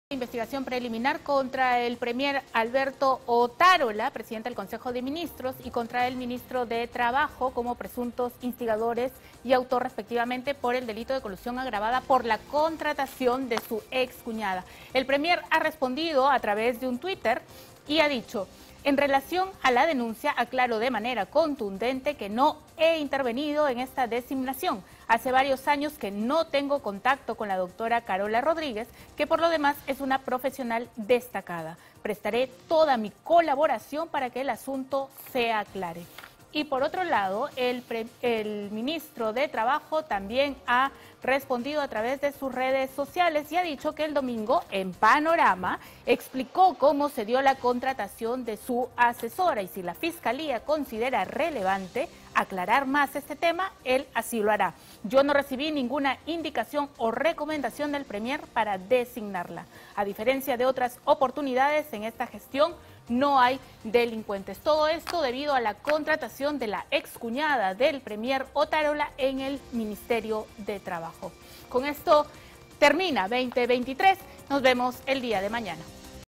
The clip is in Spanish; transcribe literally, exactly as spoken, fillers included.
Investigación preliminar contra el premier Alberto Otárola, presidente del Consejo de Ministros, y contra el ministro de Trabajo como presuntos instigadores y autor respectivamente por el delito de colusión agravada por la contratación de su excuñada. El premier ha respondido a través de un Twitter y ha dicho: en relación a la denuncia, aclaro de manera contundente que no he intervenido en esta designación. Hace varios años que no tengo contacto con la doctora Carola Rodríguez, que por lo demás es una profesional destacada. Prestaré toda mi colaboración para que el asunto se aclare. Y por otro lado, el, pre, el ministro de Trabajo también ha respondido a través de sus redes sociales y ha dicho que el domingo en Panorama explicó cómo se dio la contratación de su asesora, y si la Fiscalía considera relevante aclarar más este tema, él así lo hará. Yo no recibí ninguna indicación o recomendación del premier para designarla. A diferencia de otras oportunidades en esta gestión, no hay delincuentes. Todo esto debido a la contratación de la excuñada del premier Otárola en el Ministerio de Trabajo. Con esto termina veinte veintitrés. Nos vemos el día de mañana.